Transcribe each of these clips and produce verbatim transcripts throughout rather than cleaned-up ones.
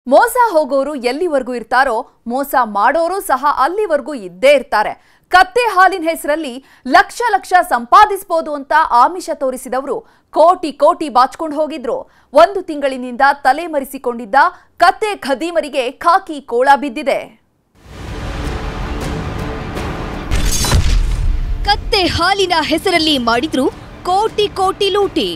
ಮೋಸ ಹೋಗೋರು ಎಲ್ಲಿವರೆಗೂ ಇರ್ತಾರೋ ಮೋಸ ಮಾಡೋರು ಸಹ ಅಲ್ಲಿವರೆಗೂ ಇದ್ದೇ ಇರ್ತಾರೆ. ಕತ್ತೆ ಹಾಲಿನ ಹೆಸರಲ್ಲಿ ಲಕ್ಷ ಲಕ್ಷ ಸಂಪಾದಿಸಬಹುದು ಅಂತ ಆಮಿಷ ತೋರಿಸಿದವರು ಕೋಟಿ ಕೋಟಿ ಬಾಚಿಕೊಂಡು ಹೋಗಿದ್ರು. ಒಂದು ತಿಂಗಳಿನಿಂದ ತಲೆಮರೆಸಿಕೊಂಡಿದ್ದ ಕತ್ತೆ ಖದೀಮರಿಗೆ ಖಾಕಿ ಕೋಳ ಬಿದ್ದಿದೆ. ಕತ್ತೆ ಹಾಲಿನ ಹೆಸರಲ್ಲಿ ಮಾಡಿದ್ರು ಕೋಟಿ ಕೋಟಿ ಲೂಟಿ.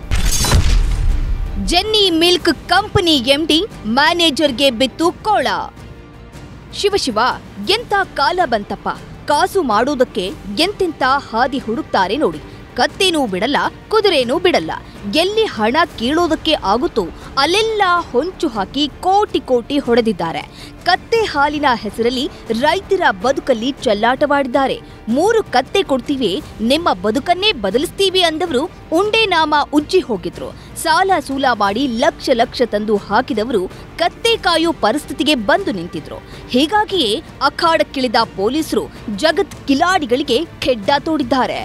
ಜೆನ್ನಿ ಮಿಲ್ಕ್ ಕಂಪನಿ ಎಂಡಿ ಮ್ಯಾನೇಜರ್ಗೆ ಬಿತ್ತು ಕೋಳ. ಶಿವಶಿವ, ಎಂತ ಕಾಲ ಬಂತಪ್ಪ. ಕಾಸು ಮಾಡೋದಕ್ಕೆ ಎಂತೆಂತ ಹಾದಿ ಹುಡುಕ್ತಾರೆ ನೋಡಿ. ಕತ್ತೇನೂ ಬಿಡಲ್ಲ, ಕುದುರೆನೂ ಬಿಡಲ್ಲ. ಎಲ್ಲಿ ಹಣ ಕೀಳೋದಕ್ಕೆ ಆಗುತ್ತೋ ಅಲ್ಲೆಲ್ಲ ಹೊಂಚು ಹಾಕಿ ಕೋಟಿ ಕೋಟಿ ಹೊಡೆದಿದ್ದಾರೆ. ಕತ್ತೆ ಹಾಲಿನ ಹೆಸರಲ್ಲಿ ರೈತರ ಬದುಕಲ್ಲಿ ಚೆಲ್ಲಾಟವಾಡಿದ್ದಾರೆ. ಮೂರು ಕತ್ತೆ ಕೊಡ್ತೀವಿ, ನಿಮ್ಮ ಬದುಕನ್ನೇ ಬದಲಿಸ್ತೀವಿ ಅಂದವರು ಉಂಡೆ ನಾಮ ಉಜ್ಜಿ ಹೋಗಿದ್ರು. ಸಾಲ ಸೂಲ ಮಾಡಿ ಲಕ್ಷ ಲಕ್ಷ ತಂದು ಹಾಕಿದವರು ಕತ್ತೆ ಕಾಯೋ ಪರಿಸ್ಥಿತಿಗೆ ಬಂದು ನಿಂತಿದ್ರು. ಹೀಗಾಗಿಯೇ ಅಖಾಡಕ್ಕಿಳಿದ ಪೊಲೀಸರು ಜಗತ್ ಕಿಲಾಡಿಗಳಿಗೆ ಖೆಡ್ಡ ತೋಡಿದ್ದಾರೆ.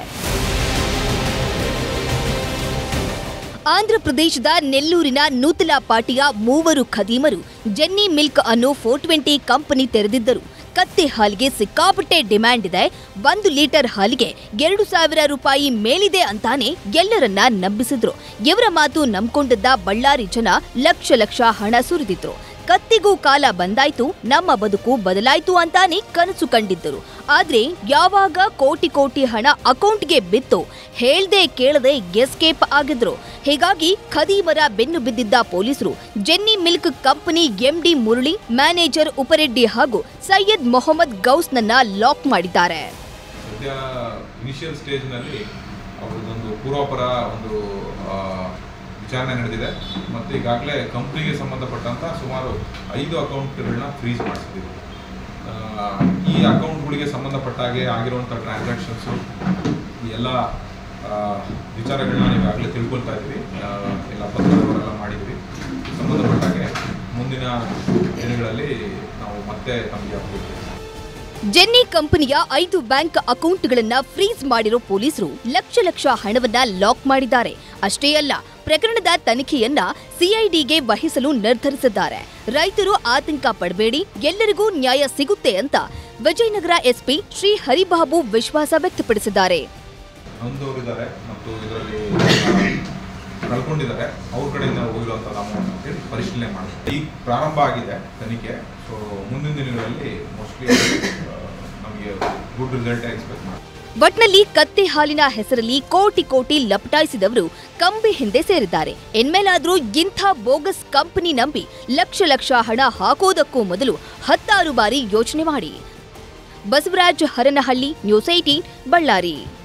ಆಂಧ್ರಪ್ರದೇಶದ ನೆಲ್ಲೂರಿನ ನೂತಲಪಾಟಿಯ ಮೂವರು ಖದೀಮರು ಜೆನ್ನಿ ಮಿಲ್ಕ್ ಅನ್ನೋ ಫೋರ್ ಟ್ವೆಂಟಿ ಕಂಪನಿ ತೆರೆದಿದ್ದರು. ಕತ್ತೆ ಹಾಲಿಗೆ ಸಿಕ್ಕಾಪಟ್ಟೆ ಡಿಮ್ಯಾಂಡ್ ಇದೆ. ಒಂದು ಲೀಟರ್ ಹಾಲಿಗೆ ಎರಡು ಸಾವಿರ ರೂಪಾಯಿ ಮೇಲಿದೆ ಅಂತಾನೆ ಎಲ್ಲರನ್ನ ನಂಬಿಸಿದ್ರು. ಇವರ ಮಾತು ನಂಬ್ಕೊಂಡಿದ್ದ ಬಳ್ಳಾರಿ ಜನ ಲಕ್ಷ ಲಕ್ಷ ಹಣ ಸುರಿದಿದ್ರು. ಕತ್ತಿಗೂ ಕಾಲ ಬಂದಾಯ್ತು, ನಮ್ಮ ಬದುಕು ಬದಲಾಯ್ತು ಅಂತಾನೆ ಕನಸು ಕಂಡಿದ್ದರು. ಆದ್ರೆ ಯಾವಾಗ ಕೋಟಿ ಕೋಟಿ ಹಣ ಅಕೌಂಟ್ಗೆ ಬಿತ್ತು, ಹೇಳ್ದೆ ಕೇಳದೆ ಎಸ್ಕೇಪ್ ಆಗಿದ್ರು. ಹೀಗಾಗಿ ಖದೀಮರ ಬೆನ್ನು ಬಿದ್ದಿದ್ದ ಪೊಲೀಸರು Jenny milk company MD Murali, manager Upareddy ಹಾಗೂ ಸೈಯದ್ ಮೊಹಮ್ಮದ್ ಗೌಸ್ನನ್ನ ಲಾಕ್ ಮಾಡಿದ್ದಾರೆ. ಇನಿಷಿಯಲ್ ಸ್ಟೇಜ್ ನಲ್ಲಿ ಅವರದೊಂದು ಪೂರ್ವಾಪರ ಒಂದು ವಿಚಾರಣೆ ನಡೆದಿದೆ ಮತ್ತು ಈಗಾಗಲೇ ಕಂಪ್ನಿಗೆ ಸಂಬಂಧಪಟ್ಟಂಥ ಸುಮಾರು ಐದು ಅಕೌಂಟ್ಗಳನ್ನ ಫ್ರೀಸ್ ಮಾಡಿಸಿದ್ದೀವಿ. ಈ ಅಕೌಂಟ್ಗಳಿಗೆ ಸಂಬಂಧಪಟ್ಟ ಹಾಗೆ ಆಗಿರುವಂಥ ಟ್ರಾನ್ಸಾಕ್ಷನ್ಸು ಎಲ್ಲ ವಿಚಾರಗಳನ್ನ ಈಗಾಗಲೇ ತಿಳ್ಕೊಳ್ತಾ ಇದ್ವಿ. ಎಲ್ಲ ಪತ್ರವರೆಲ್ಲ ಮಾಡಿದ್ವಿ. ಸಂಬಂಧಪಟ್ಟಾಗೆ ಮುಂದಿನ ದಿನಗಳಲ್ಲಿ ನಾವು ಮತ್ತೆ ತಮಗೆ ಅಪ್ಡೇಟ್. ಜೆನ್ನಿ ಕಂಪನಿಯ ಐದು ಬ್ಯಾಂಕ್ ಅಕೌಂಟ್ಗಳನ್ನ ಫ್ರೀಸ್ ಮಾಡಿರೋ ಪೊಲೀಸರು ಲಕ್ಷ ಲಕ್ಷ ಹಣವನ್ನ ಲಾಕ್ ಮಾಡಿದ್ದಾರೆ. ಅಷ್ಟೇ ಅಲ್ಲ, ಪ್ರಕರಣದ ತನಿಖೆಯನ್ನ ಸಿಐಡಿಗೆ ವಹಿಸಲು ನಿರ್ಧರಿಸಿದ್ದಾರೆ. ರೈತರು ಆತಂಕ ಪಡಬೇಡಿ, ಎಲ್ಲರಿಗೂ ನ್ಯಾಯ ಸಿಗುತ್ತೆ ಅಂತ ವಿಜಯನಗರ ಎಸ್ಪಿ ಶ್ರೀ ಹರಿಬಾಬು ವಿಶ್ವಾಸ ವ್ಯಕ್ತಪಡಿಸಿದ್ದಾರೆ. ನೊಂದವರಿದ್ದಾರೆ ಮತ್ತು ಇದರಲ್ಲಿ ಕಳ್ಕೊಂಡಿದ್ದಾರೆ, ಅವ್ರ ಕಡೆಯಿಂದ ಹೋಗಿರುವಂತಹ ಅಮೌಂಟ್ ಅಂತೇಳಿ ಪರಿಶೀಲನೆ ಮಾಡ್ತಾರೆ. ಈಗ ಪ್ರಾರಂಭ ಆಗಿದೆ ತನಿಖೆ. ಸೊ ಮುಂದಿನ ದಿನಗಳಲ್ಲಿ ಮೋಸ್ಟ್ಲಿ ನಮಗೆ ಗುಡ್ ರಿಸಲ್ಟ್ ಎಕ್ಸ್ಪೆಕ್ಟ್ ಮಾಡ್ತೀವಿ. ಒಟ್ನಲ್ಲಿ ಕತ್ತೆ ಹಾಲಿನ ಹೆಸರಲ್ಲಿ ಕೋಟಿ ಕೋಟಿ ಲಪಟಾಯಿಸಿದವರು ಕಂಬಿ ಹಿಂದೆ ಸೇರಿದ್ದಾರೆ. ಇನ್ಮೇಲಾದ್ರೂ ಇಂಥ ಬೋಗಸ್ ಕಂಪನಿ ನಂಬಿ ಲಕ್ಷ ಲಕ್ಷ ಹಣ ಹಾಕೋದಕ್ಕೂ ಮೊದಲು ಹತ್ತಾರು ಬಾರಿ ಯೋಚನೆ ಮಾಡಿ. Basavaraj Haranahalli, news eighteen, Ballari.